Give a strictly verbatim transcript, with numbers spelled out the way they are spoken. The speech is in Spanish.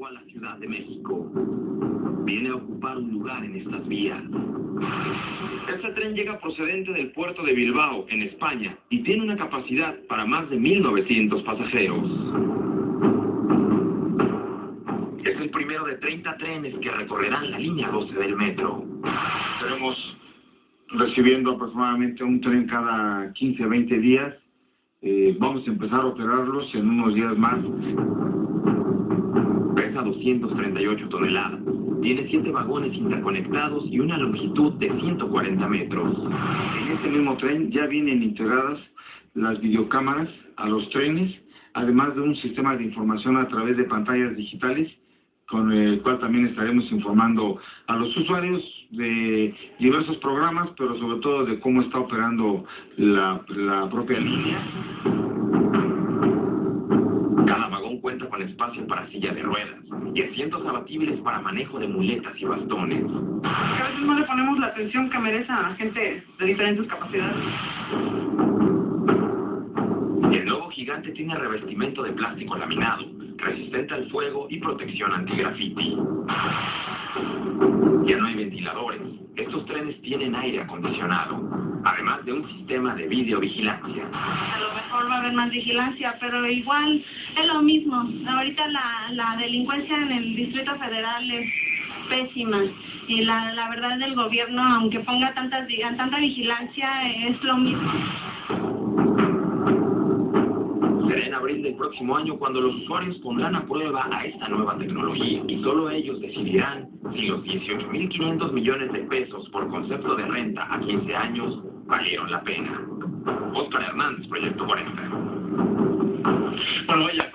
llegó a la Ciudad de México. Viene a ocupar un lugar en estas vías. Este tren llega procedente del puerto de Bilbao, en España, y tiene una capacidad para más de mil novecientos pasajeros. Es el primero de treinta trenes que recorrerán la línea doce del metro. Estaremos recibiendo aproximadamente un tren cada quince a veinte días. Eh, vamos a empezar a operarlos en unos días más. Pesa doscientas treinta y ocho toneladas. Tiene siete vagones interconectados y una longitud de ciento cuarenta metros. En este mismo tren ya vienen integradas las videocámaras a los trenes, además de un sistema de información a través de pantallas digitales, con el cual también estaremos informando a los usuarios de diversos programas, pero sobre todo de cómo está operando la, la propia línea. Cada vagón cuenta con espacio para silla de ruedas y asientos abatibles para manejo de muletas y bastones. A veces no le ponemos la atención que merece a gente de diferentes capacidades. El nuevo gigante tiene revestimiento de plástico laminado, resistente al fuego y protección anti-graffiti. Ya no hay ventiladores. Estos trenes tienen aire acondicionado, además de un sistema de videovigilancia. A lo mejor va a haber más vigilancia, pero igual es lo mismo. Ahorita la, la delincuencia en el Distrito Federal es pésima. Y la, la verdad del gobierno, aunque ponga tantas, tanta vigilancia, es lo mismo. Será en abril del próximo año cuando los usuarios pondrán a prueba a esta nueva tecnología y solo ellos decidirán si los dieciocho mil quinientos millones de pesos por concepto de renta a quince años valieron la pena. Óscar Hernández, Proyecto cuarenta. Bueno, vaya.